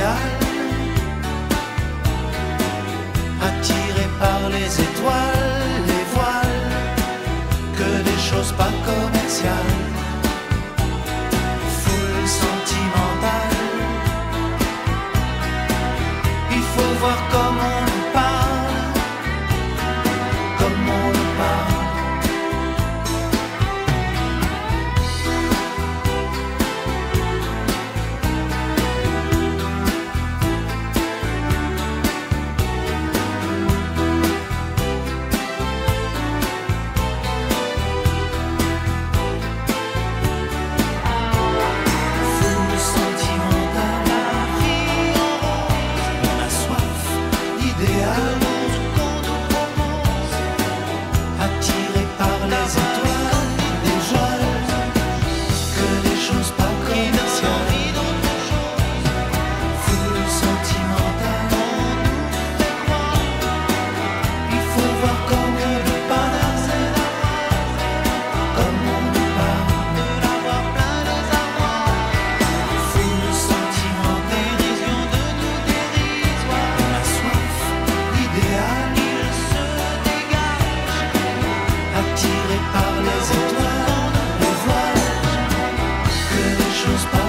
idéal, attiré par les étoiles, les voiles, que des choses pas commerciales, foule sentimentale. Il faut voir comme on nous parle, comme on nous parle. Attiré par les étoiles, les voiles, que les choses passent.